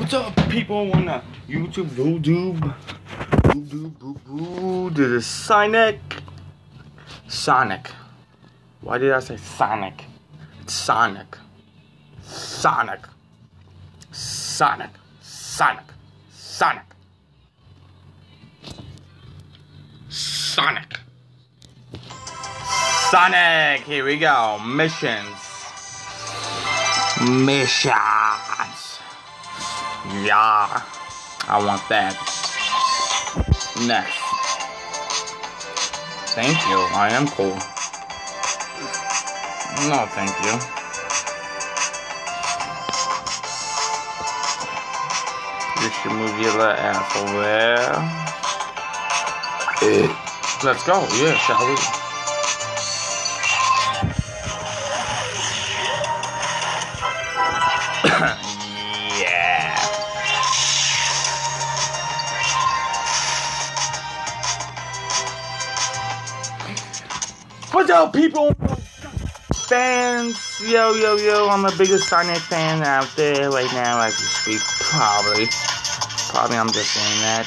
What's up, people on the YouTube, Voodoo, this is Sonic. Why did I say Sonic? It's Sonic. Sonic. Here we go. Missions. Yeah, I want that. Next. Thank you. I am cool. No, thank you. You should move your little ass over there. Let's go. Yeah, shall we? Yeah. What's up, people? Fans, yo, I'm the biggest Sonic fan out there right now as we speak. Probably I'm just saying that.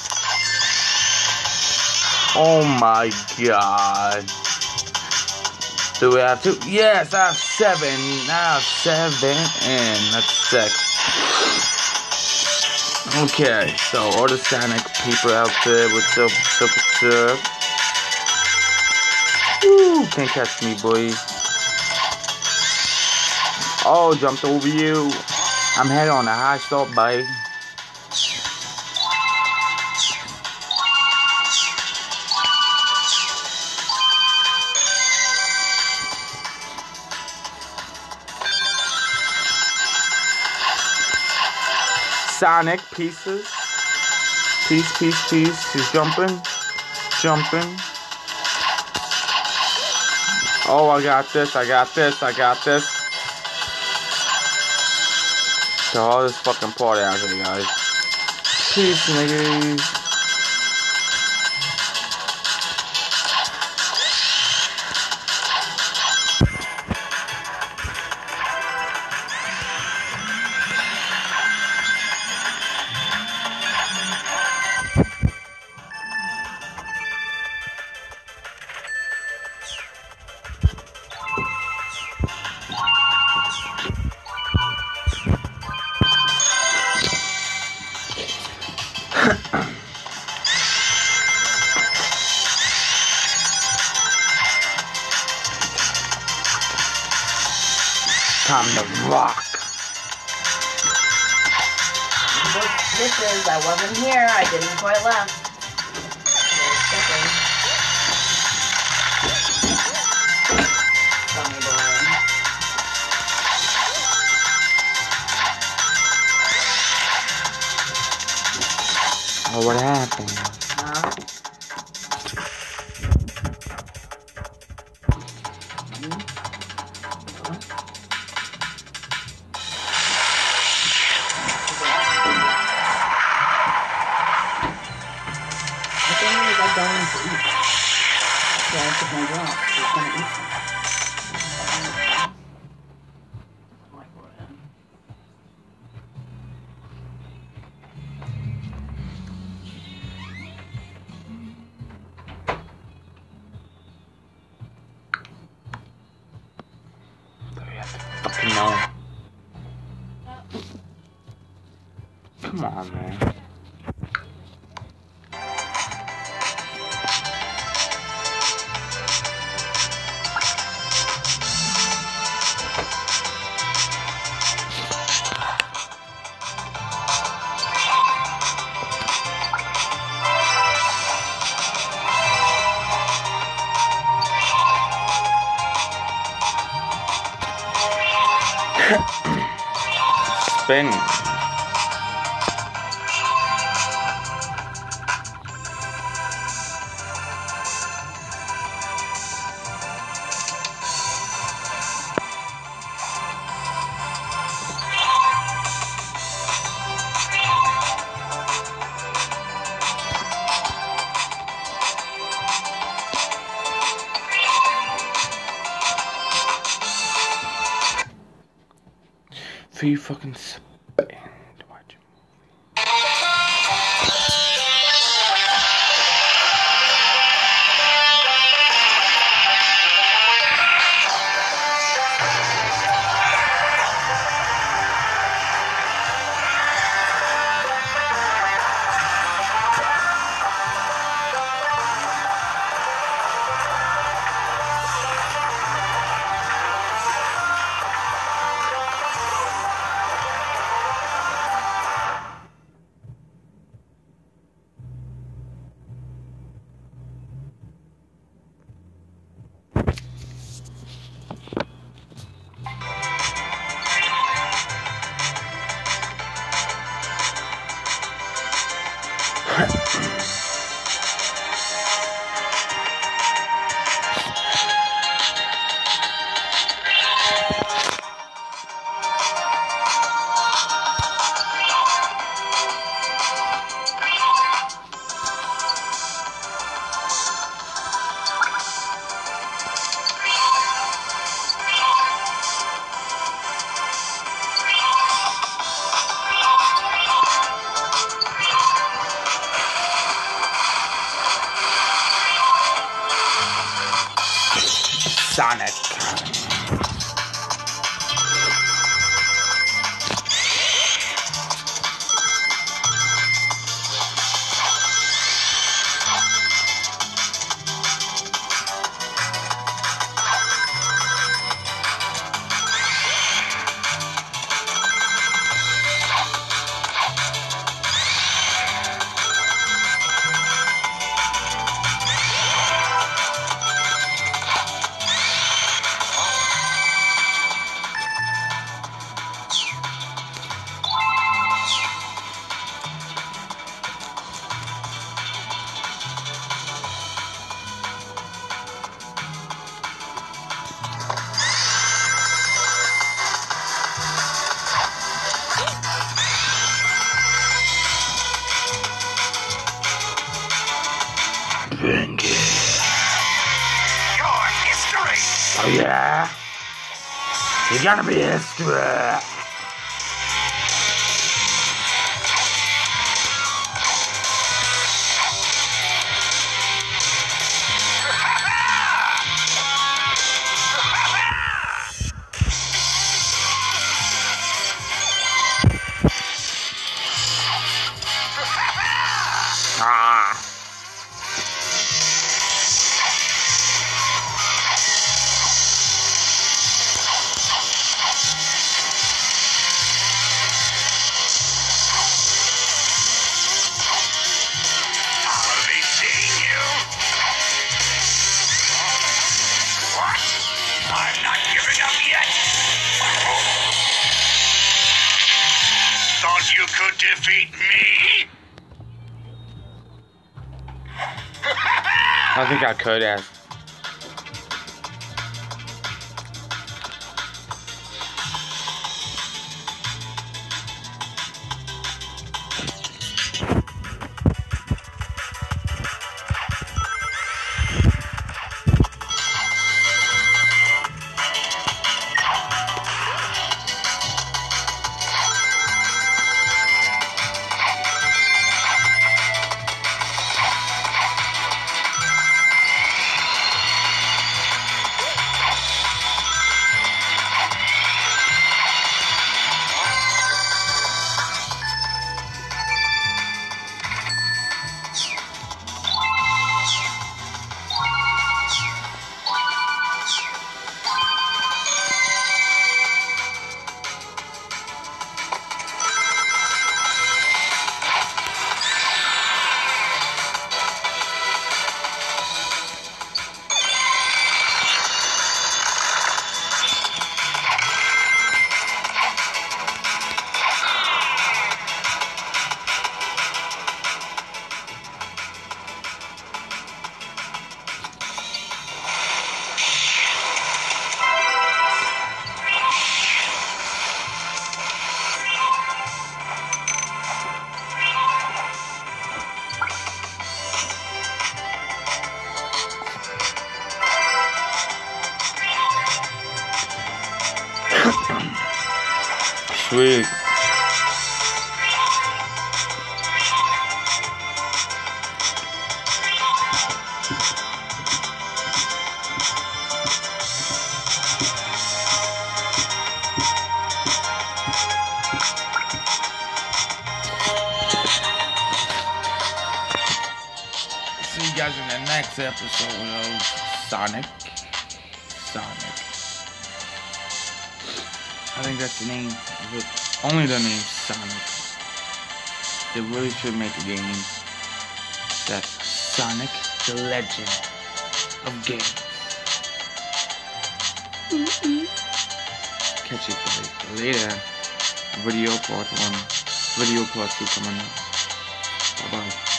Oh my god. Do we have two? Yes, I have 7. And that's 6. Okay, so all the Sonic people out there, what's up? Woo, can't catch me, boy. Oh, jumped over you. I'm heading on a high stop, bye. Sonic pieces. Piece. He's jumping. Oh, I got this. The hardest fucking party out here, guys. Peace, niggas. Time to rock. Dishes, I wasn't here. I didn't before I left. Oh, what happened? Huh? Going to eat. So I took my drop. She's going to eat some. Do we have to fucking know? Come on, man. Spin. Free fucking spin. Sonic. Pinky. Your history. Oh yeah? You're gonna be history. Ah. I'll be seeing you. What? I'm not giving up yet. Thought you could defeat me? I think I could have. Sweet. See you guys in the next episode of Sonic. I think that's the name of it. Only the name Sonic. They really should make a game that's Sonic the Legend of Games. Catch you guys later. Video part 1. Video part 2 coming up. Bye bye.